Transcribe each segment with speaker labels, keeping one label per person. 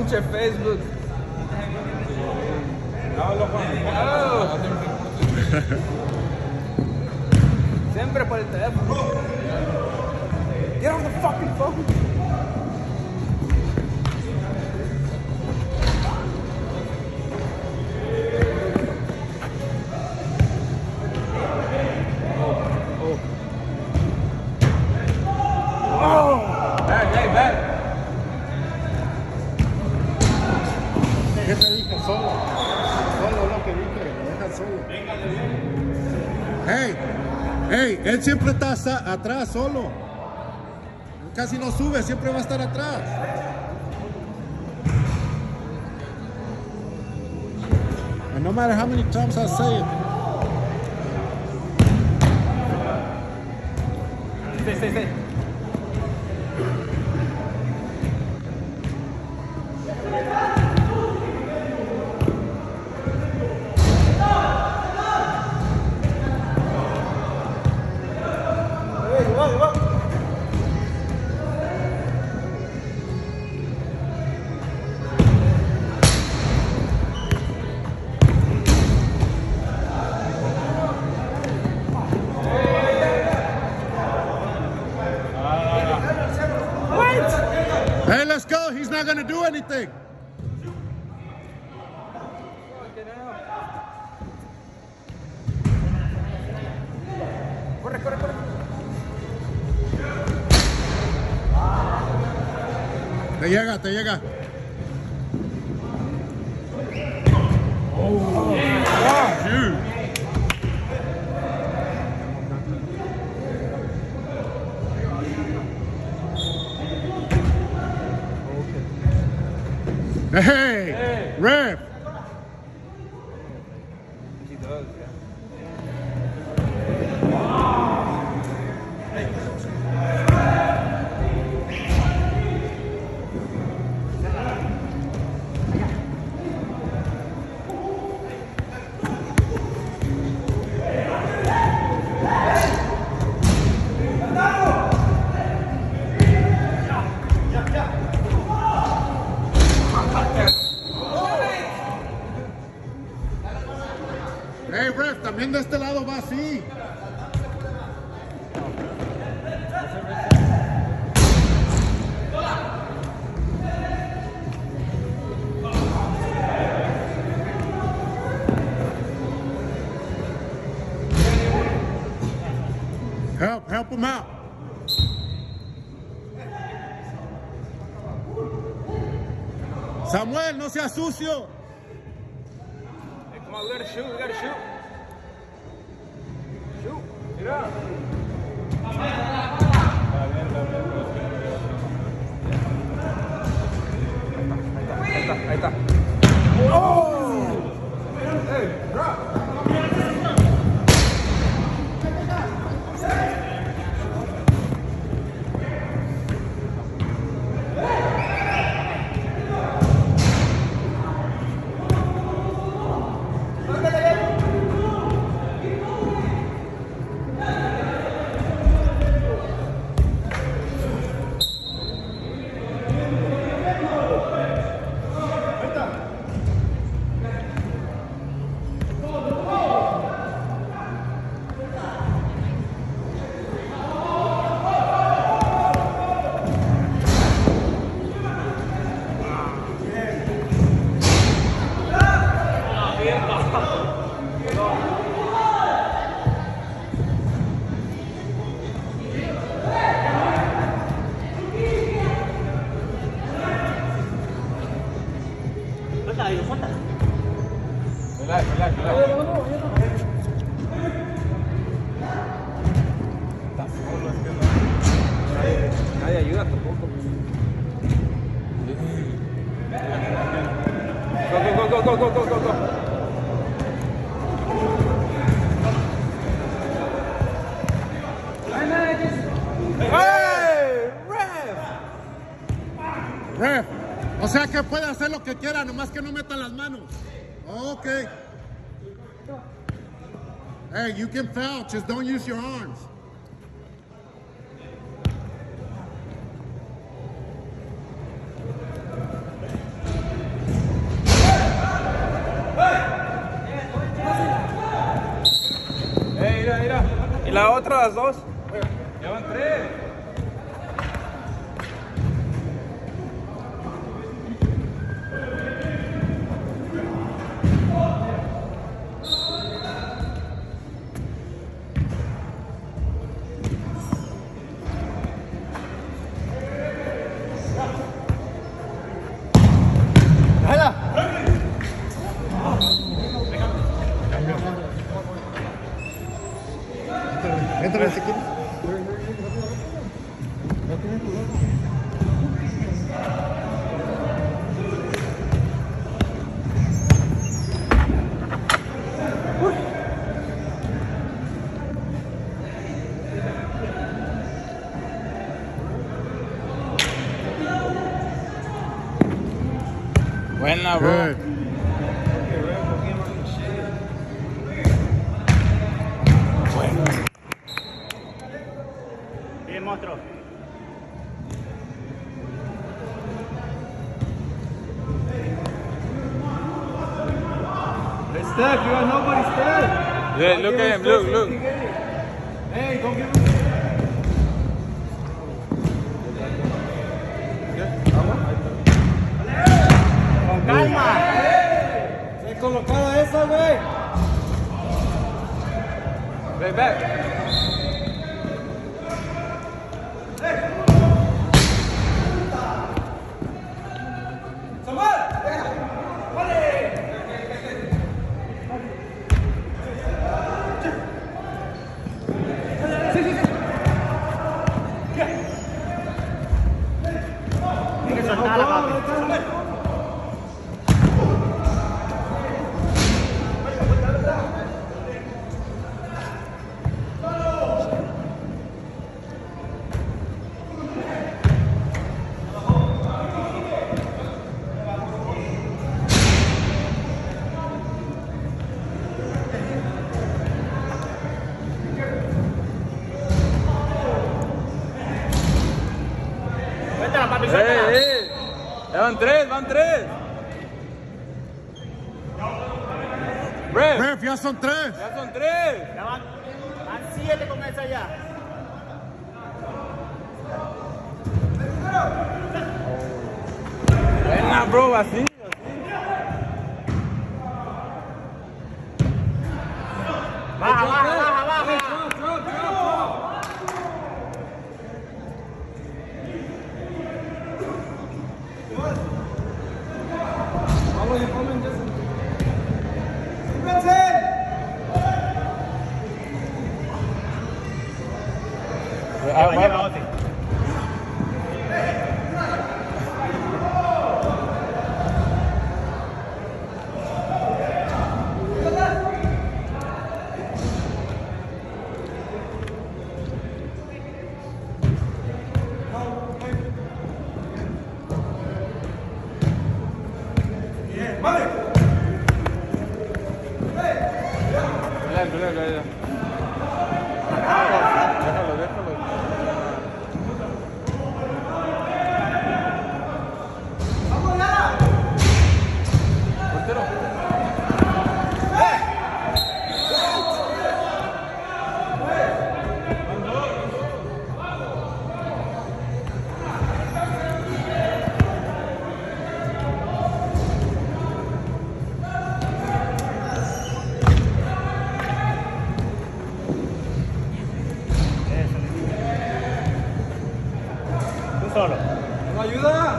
Speaker 1: pinche Facebook. Siempre por el teléfono. Get on the fucking phone.
Speaker 2: ¿Qué te dije? Solo lo que dije, lo dejas solo. Hey, él siempre está atrás, solo. Casi no sube, siempre va a estar atrás. And no matter how many times I say it.
Speaker 1: Sí.
Speaker 2: Hey, let's go. He's not going to do anything.
Speaker 1: Corre.
Speaker 2: Te llega.
Speaker 1: Oh,
Speaker 2: Shoot. Hey, ref.
Speaker 1: He does,
Speaker 2: Hey, ref, también de este lado va así. Help him out. Samuel, no seas sucio.
Speaker 1: Hey, come on, we gotta shoot. Shoot. Mira. Ahí está. Oh! Hey, drop. Relax. Nadie ayuda tampoco. Go. Hey,
Speaker 2: Ref, o sea que puede hacer lo que quiera, nomás que no meta las manos. Okay. Hey, you can foul, just don't use your arms.
Speaker 1: la otra, las dos. Ya van 3.
Speaker 2: Entra si quieres.
Speaker 1: Buena, bro.
Speaker 2: Good.
Speaker 3: Bien, monstruo.
Speaker 1: Hey, Steph, you got nobody, Steph. Yeah, look at him, look. Hey, don't give him.
Speaker 3: Con calma.
Speaker 1: Se colocada esa, güey. Back.
Speaker 3: Hay que soltarla, papi. Suéltala, papi, suéltala.
Speaker 1: Ya van 3. Ref,
Speaker 2: Ref, ya son 3.
Speaker 1: ya son 3.
Speaker 3: Ya van 7 con esa ya.
Speaker 1: Buena, bro, así.
Speaker 3: Baja.
Speaker 1: Bueno. Déjalo. Portero.
Speaker 3: Tú solo.
Speaker 1: ¿No ayuda?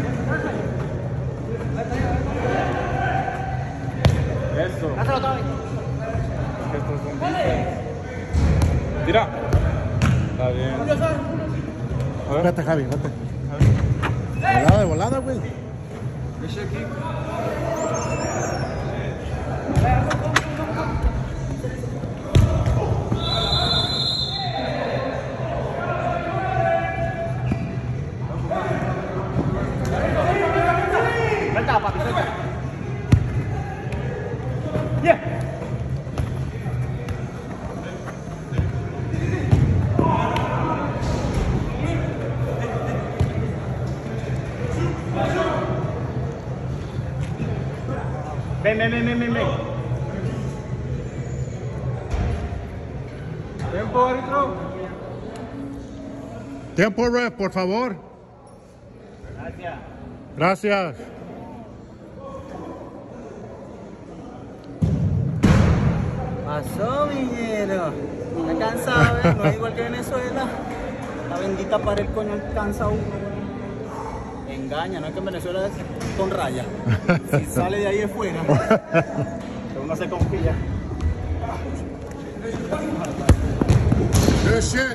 Speaker 1: Eso.
Speaker 3: Hazlo, Tommy.
Speaker 1: Estos son defense. Tira. Está bien. A ver.
Speaker 2: Vete, Javi, vete. De volada, güey.
Speaker 1: Ese aquí.
Speaker 3: Suéltala, papi, suéltala. Yeah. Ven.
Speaker 1: Tiempo, árbitro.
Speaker 2: Tiempo, ref, por favor.
Speaker 3: Gracias.
Speaker 2: Gracias.
Speaker 4: Pasó, Miñero. Está cansado, ¿eh? No es igual que Venezuela. La bendita pared coño cansa a uno. Engaña, no es que en Venezuela es con raya. Si sale de ahí de fuera, uno se confía.
Speaker 2: Good shit.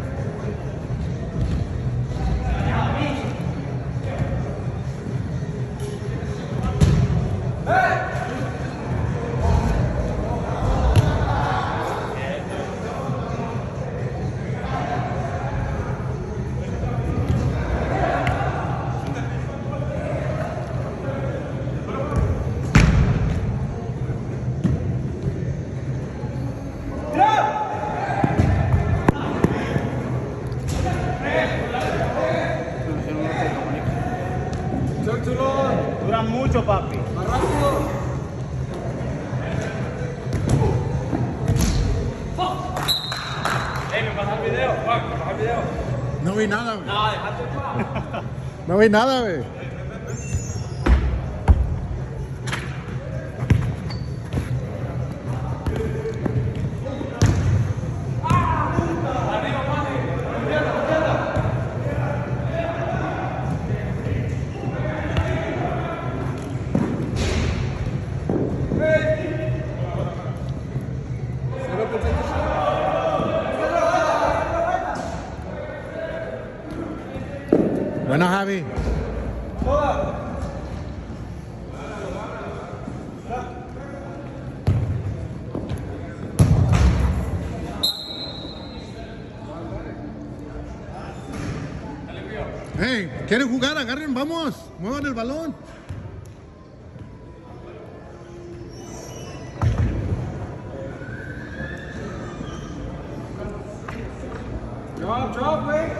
Speaker 3: Duran mucho, papi.
Speaker 1: Más rápido. Me pasa el video, Juan, me pasa el video.
Speaker 2: No vi nada, güey.
Speaker 1: No, dejate Juan.
Speaker 2: No vi nada, güey. Bueno, Javi. Hey, ¿quieren jugar? Agarren, vamos. Muevan el balón.
Speaker 1: Drop, güey.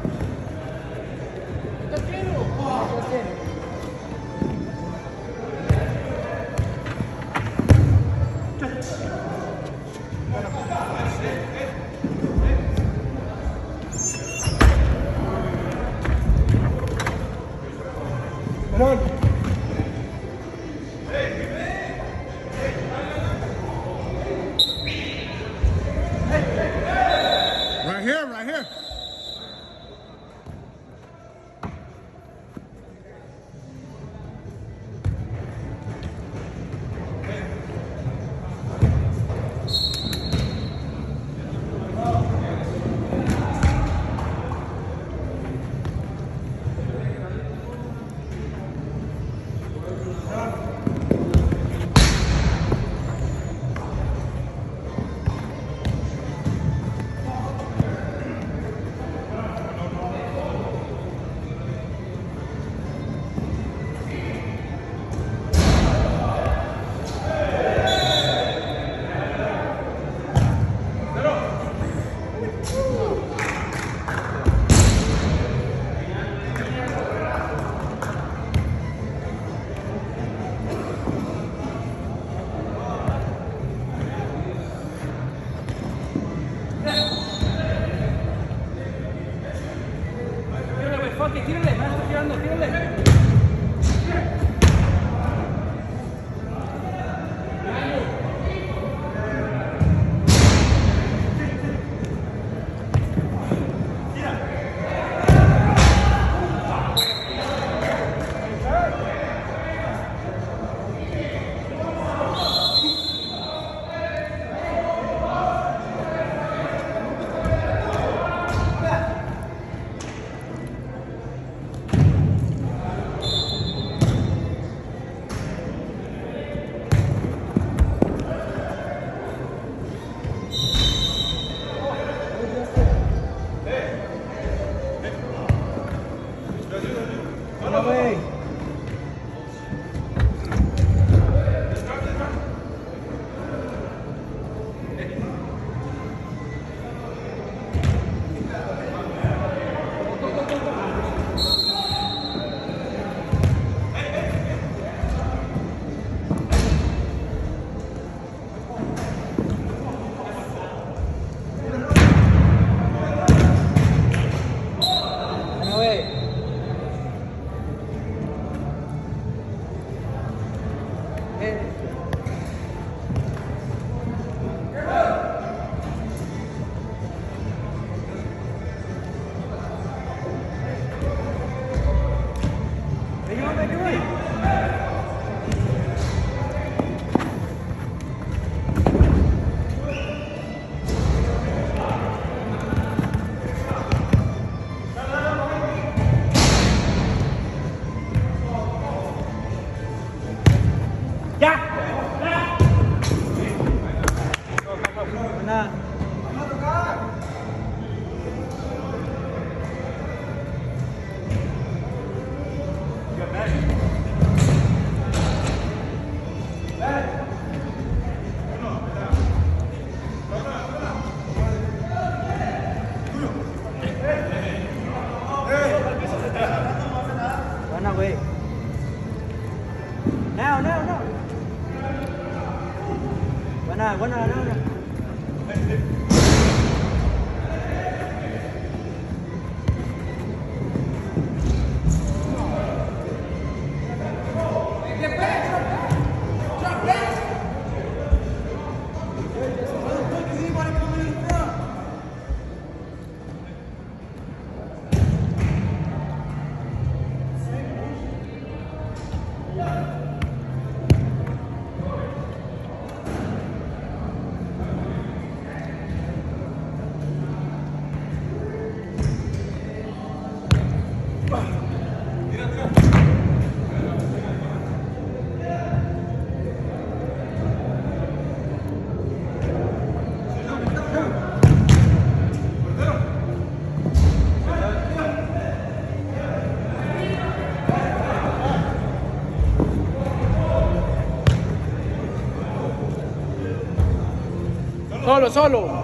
Speaker 2: Right here, right here.
Speaker 1: Tírale, güey, fuck it, tírale, me está tirando, tírale. Solo, solo.